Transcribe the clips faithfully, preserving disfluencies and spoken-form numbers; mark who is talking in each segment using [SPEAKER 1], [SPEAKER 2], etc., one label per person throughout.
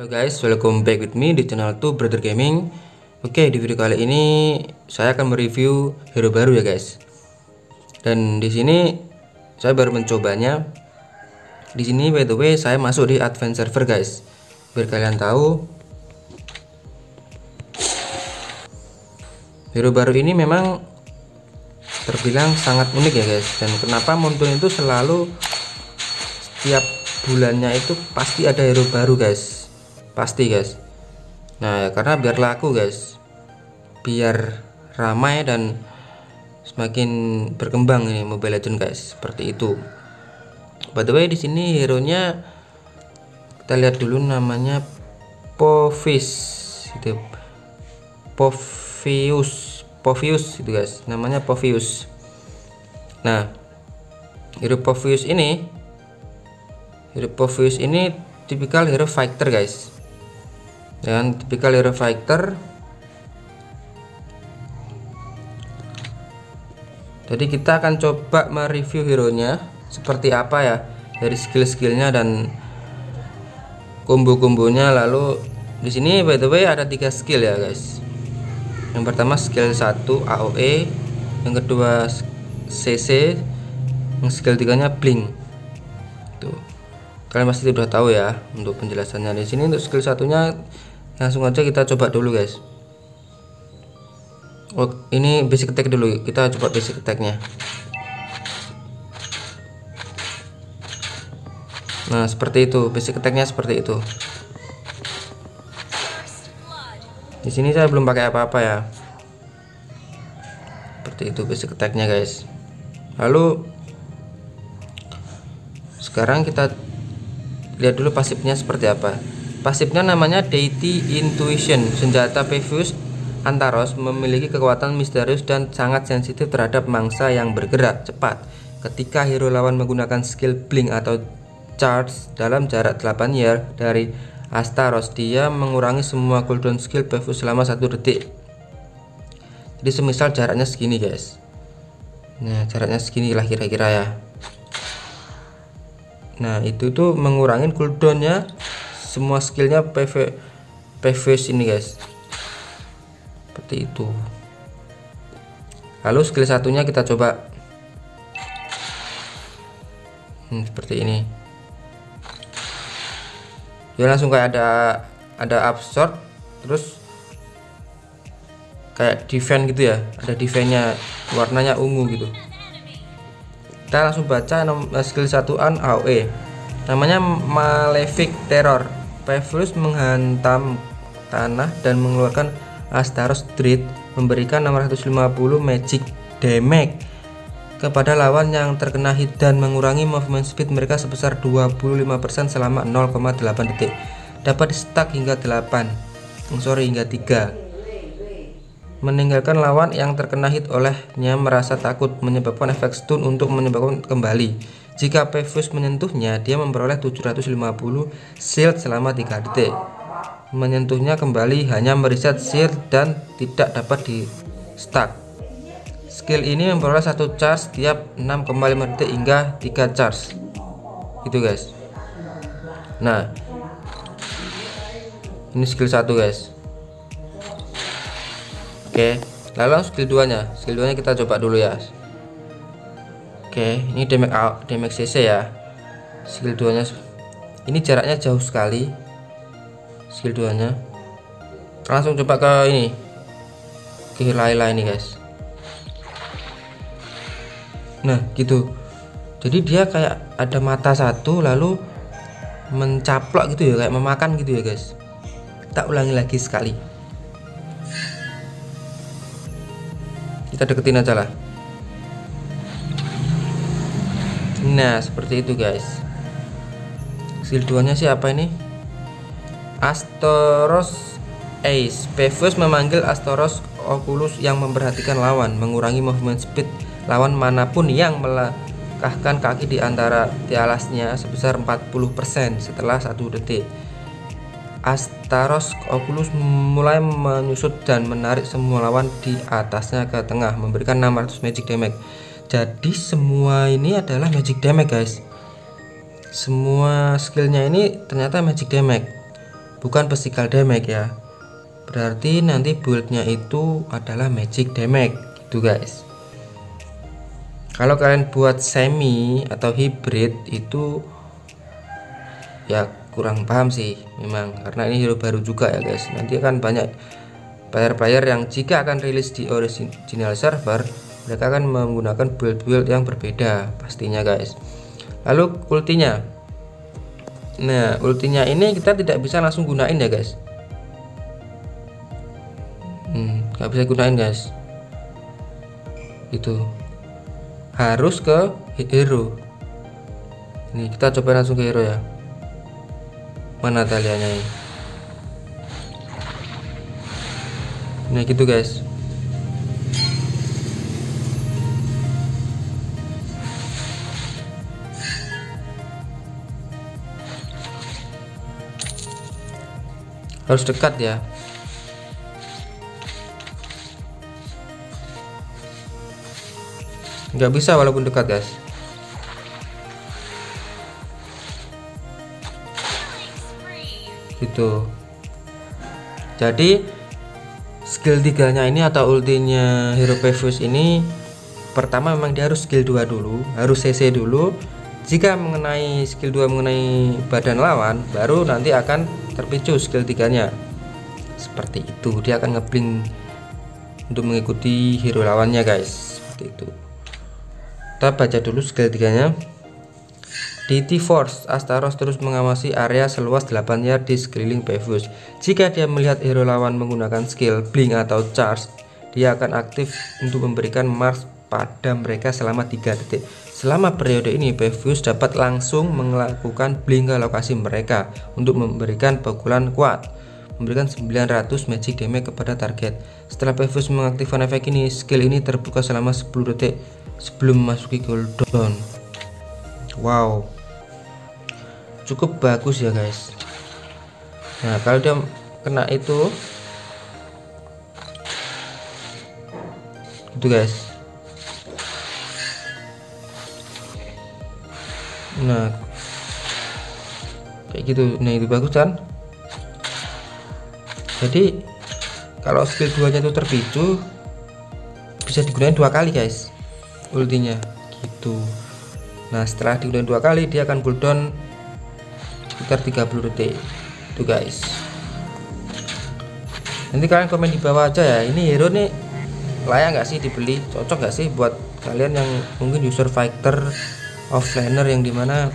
[SPEAKER 1] Halo guys, welcome back with me di channel two Brother Gaming. Oke, di video kali ini saya akan mereview hero baru ya guys. Dan di sini saya baru mencobanya. Di sini by the way saya masuk di advance server guys. Biar kalian tahu, hero baru ini memang terbilang sangat unik ya guys. Dan kenapa muncul itu selalu setiap bulannya itu pasti ada hero baru guys. Pasti guys. Nah, karena biar laku guys, biar ramai dan semakin berkembang ini Mobile Legends guys, seperti itu. By the way, di sini hero nya kita lihat dulu, namanya Povius itu, Povius Povius itu guys, namanya Povius. Nah, hero Povius ini hero Povius ini tipikal hero fighter guys. Dan tipikal hero fighter. Jadi kita akan coba mereview hero nya seperti apa ya, dari skill-skillnya dan combo-kombonya. Lalu di sini by the way ada tiga skill ya guys. Yang pertama skill satu A O E, yang kedua C C, yang skill tiganya blink. Tuh. Kalian pasti udah tahu ya untuk penjelasannya. Di sini untuk skill satunya langsung aja kita coba dulu guys. Oh, ini basic attack dulu, kita coba basic attacknya. Nah seperti itu, basic attacknya seperti itu. Di sini saya belum pakai apa-apa ya. Seperti itu basic attacknya guys. Lalu sekarang kita lihat dulu pasifnya seperti apa. Pasifnya namanya Deity Intuition. Senjata Povius Antaros memiliki kekuatan misterius dan sangat sensitif terhadap mangsa yang bergerak cepat. Ketika hero lawan menggunakan skill blink atau charge dalam jarak delapan yard dari Astaros, dia mengurangi semua cooldown skill Povius selama satu detik. Jadi semisal jaraknya segini guys. Nah jaraknya segini lah kira-kira ya. Nah itu tuh mengurangi cooldownnya semua skillnya Povius ini guys, seperti itu. Lalu skill satunya kita coba. hmm, seperti ini ya, langsung kayak ada ada absorb, terus kayak defense gitu ya, ada defense-nya warnanya ungu gitu. Kita langsung baca skill satuan A O E, namanya Malefic Terror. Povius menghantam tanah dan mengeluarkan Astaros Dread, memberikan enam ratus lima puluh magic damage kepada lawan yang terkena hit dan mengurangi movement speed mereka sebesar dua puluh lima persen selama nol koma delapan detik. Dapat di stack hingga delapan, sorry hingga tiga. Meninggalkan lawan yang terkena hit olehnya merasa takut, menyebabkan efek stun untuk menyebabkan kembali. Jika Povius menyentuhnya, dia memperoleh tujuh ratus lima puluh shield selama tiga detik. Menyentuhnya kembali hanya mereset shield dan tidak dapat di stack. Skill ini memperoleh satu charge setiap enam koma lima detik hingga tiga charge. Gitu guys. Nah, ini skill satu guys. Oke, lalu skill dua nya. Skill dua nya kita coba dulu ya. Oke, ini damage damage C C ya. Skill dua nya ini jaraknya jauh sekali. Skill dua nya langsung coba ke ini, ke Layla ini guys. Nah gitu, jadi dia kayak ada mata satu lalu mencaplok gitu ya, kayak memakan gitu ya guys. Kita ulangi lagi sekali, kita deketin aja lah. Nah seperti itu guys. Skill dua nya siapa ini? Astaros Ace. Povius memanggil Astaros Oculus yang memperhatikan lawan, mengurangi movement speed lawan manapun yang melangkahkan kaki di antara tialasnya sebesar empat puluh persen setelah satu detik. Astaros Oculus mulai menyusut dan menarik semua lawan di atasnya ke tengah, memberikan enam ratus magic damage. Jadi semua ini adalah magic damage guys. Semua skillnya ini ternyata magic damage. bukan physical damage ya. Berarti nanti buildnya itu adalah magic damage gitu guys. Kalau kalian buat semi atau hybrid itu ya kurang paham sih memang, karena ini hero baru juga ya guys. Nanti akan banyak player-player yang jika akan rilis di original server, mereka akan menggunakan build-build yang berbeda pastinya guys. Lalu ultinya, nah ultinya ini kita tidak bisa langsung gunain ya guys. Hmm, nggak bisa gunain guys. Itu harus ke hero. Ini kita coba langsung ke hero ya. Mana taliannya ini? Nah gitu guys. Harus dekat ya. Nggak bisa walaupun dekat guys. Gitu. Jadi skill tiganya ini atau ultinya hero Pevus ini, pertama memang dia harus skill dua dulu, harus C C dulu. Jika mengenai skill dua mengenai badan lawan, baru nanti akan terpicu skill tiganya. Seperti itu, dia akan ngeblink untuk mengikuti hero lawannya guys. Seperti itu. Kita baca dulu skill tiganya. Di T-Force, Astaros terus mengawasi area seluas delapan yard di sekeliling Pevus. Jika dia melihat hero lawan menggunakan skill blink atau charge, dia akan aktif untuk memberikan marks pada mereka selama tiga detik. Selama periode ini, Pevus dapat langsung melakukan blink ke lokasi mereka untuk memberikan pukulan kuat, memberikan sembilan ratus magic damage kepada target. Setelah Pevus mengaktifkan efek ini, skill ini terbuka selama sepuluh detik sebelum memasuki cooldown. Wow, cukup bagus ya guys. Nah kalau dia kena itu gitu guys. Nah kayak gitu. Nah itu bagus kan. Jadi kalau skill dua nya itu terpicu, bisa digunakan dua kali guys ultinya gitu. Nah setelah digunakan dua kali, dia akan cooldown sekitar tiga puluh detik itu guys. Nanti kalian komen di bawah aja ya, ini hero nih layak nggak sih dibeli, cocok nggak sih buat kalian yang mungkin user fighter offlaner yang dimana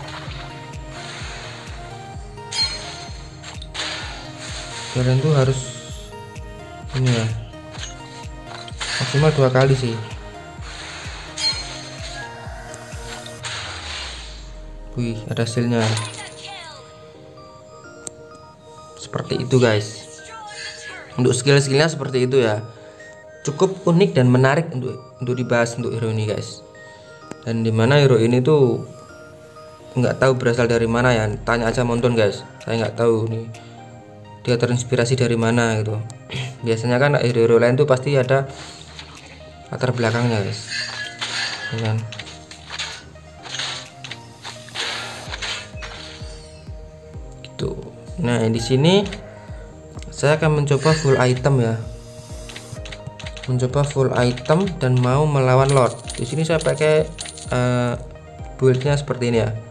[SPEAKER 1] kalian tuh harus ini ya, maksimal dua kali sih. Wih ada hasilnya seperti itu guys. Untuk skill-skillnya seperti itu ya, cukup unik dan menarik untuk untuk dibahas untuk hero ini guys. Dan dimana hero ini tuh nggak tahu berasal dari mana ya, tanya aja Monton guys, saya nggak tahu nih dia terinspirasi dari mana gitu. Biasanya kan hero-hero lain tuh pasti ada latar belakangnya guys ya kan? Gitu. Nah di sini saya akan mencoba full item ya, mencoba full item dan mau melawan Lord. Di sini saya pakai uh, buildnya seperti ini ya.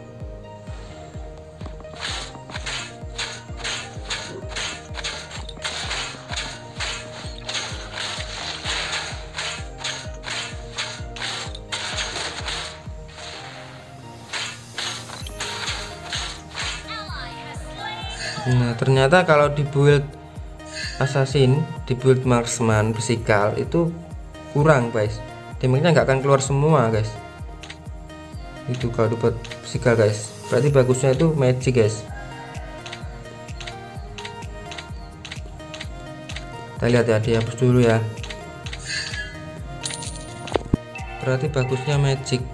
[SPEAKER 1] Nah ternyata kalau di build assassin, di build marksman physical itu kurang guys, damage-nya nggak akan keluar semua guys. Itu kalau dibuat physical guys, berarti bagusnya itu magic guys. Kita lihat ya, dihapus dulu ya, berarti bagusnya magic.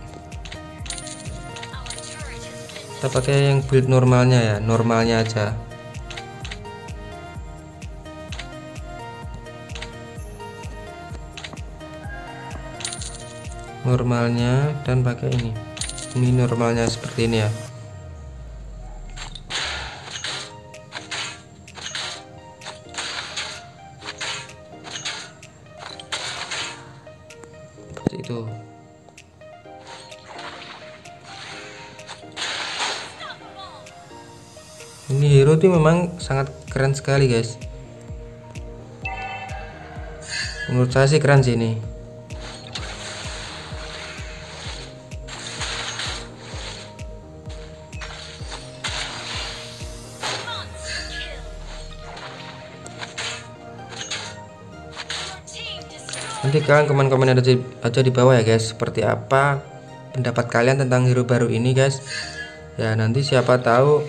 [SPEAKER 1] Kita pakai yang build normalnya ya, normalnya aja. Normalnya dan pakai ini ini normalnya seperti ini ya. itu. Ini hero tuh memang sangat keren sekali guys. Menurut saya sih keren sih ini. Nanti kalian komen-komen aja, aja di bawah ya guys, seperti apa pendapat kalian tentang hero baru ini guys. Ya nanti siapa tahu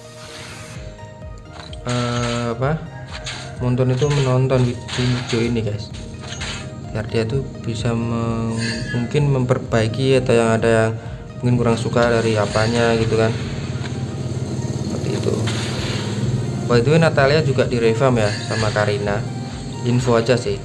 [SPEAKER 1] uh, apa nonton itu menonton video ini guys, biar dia tuh bisa meng, mungkin memperbaiki atau yang ada yang mungkin kurang suka dari apanya gitu kan, seperti itu. By the way, Natalia juga direvamp ya sama Karina, info aja sih.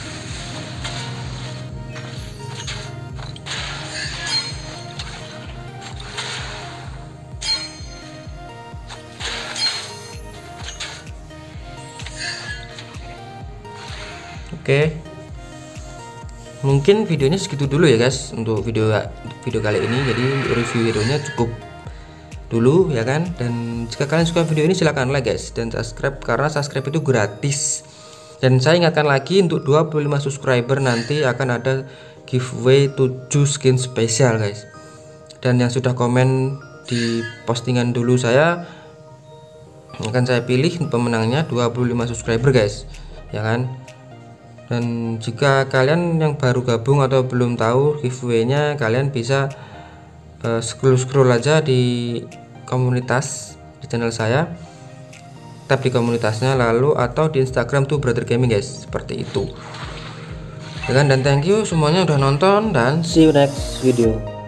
[SPEAKER 1] Oke, mungkin videonya segitu dulu ya guys untuk video video kali ini. Jadi review videonya cukup dulu ya kan. Dan jika kalian suka video ini silahkan like guys dan subscribe, karena subscribe itu gratis. Dan saya ingatkan lagi, untuk dua puluh lima subscriber nanti akan ada giveaway tujuh skin spesial guys. Dan yang sudah komen di postingan dulu saya akan saya pilih pemenangnya dua puluh lima subscriber guys, ya kan. Dan jika kalian yang baru gabung atau belum tahu giveaway-nya, kalian bisa uh, scroll-scroll aja di komunitas di channel saya, tap di komunitasnya, lalu atau di Instagram tuh Brother Gaming guys, seperti itu. Ya kan, dan thank you semuanya udah nonton, dan see you next video.